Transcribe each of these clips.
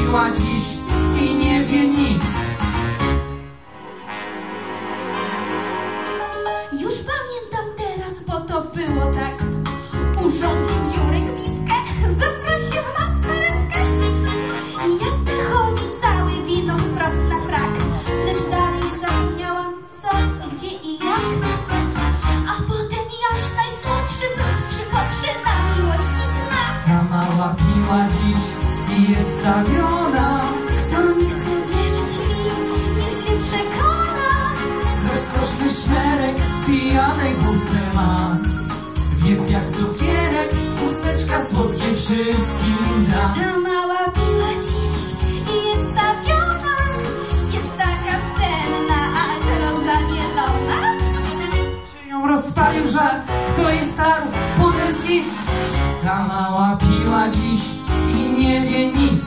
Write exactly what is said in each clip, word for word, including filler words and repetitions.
piła dziś i nie wie nic. Już pamiętam teraz, bo to było tak. Urządził Jurek bitkę, zaprosił nas na rękę. Ja Stachowi cały wino wprost na frak, lecz dalej zapomniałam co, gdzie i jak. A potem Jaś, najsłodszy brud, przychodszy na miłości znak. Ta mała piła dziś i jest zawiona. Kto nie chce wierzyć mi, niech się przekona. Rozkoszny szmerek w pijanej główce ma, więc jak cukierek chusteczka słodkie wszystkim da. Ta mała piła dziś i jest stawiona, jest taka senna, a groza zielona. Czy ją rozpalił żar, kto jest starł, puder z nic. Ta mała piła dziś i nie wie nic.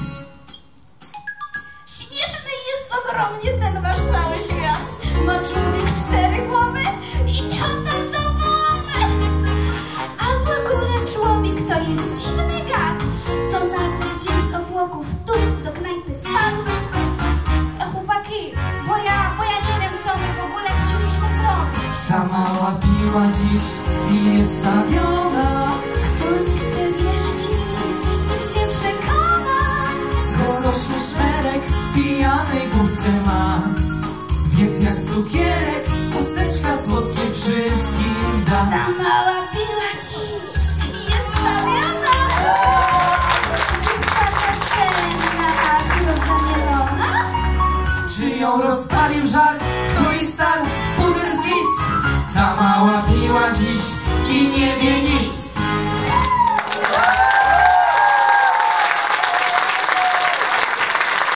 Śmieszny jest ogromnie ten wasz cały świat. Ma człowiek cztery głowy i piątą do głowy. A w ogóle człowiek to jest dziwny gad, co nagle gdzieś z obłoków tu do knajpy spadł. E, chłopaki, bo ja, bo ja nie wiem, co my w ogóle chcieliśmy zrobić. Ta mała piła dziś i jest stawiona. Kto nie chce wierzyć mi, niech się przekona. Rozkoszny szmerek w pijanej główce ma, więc jak cukierek chusteczka słodkie wszystkim da. Ta mała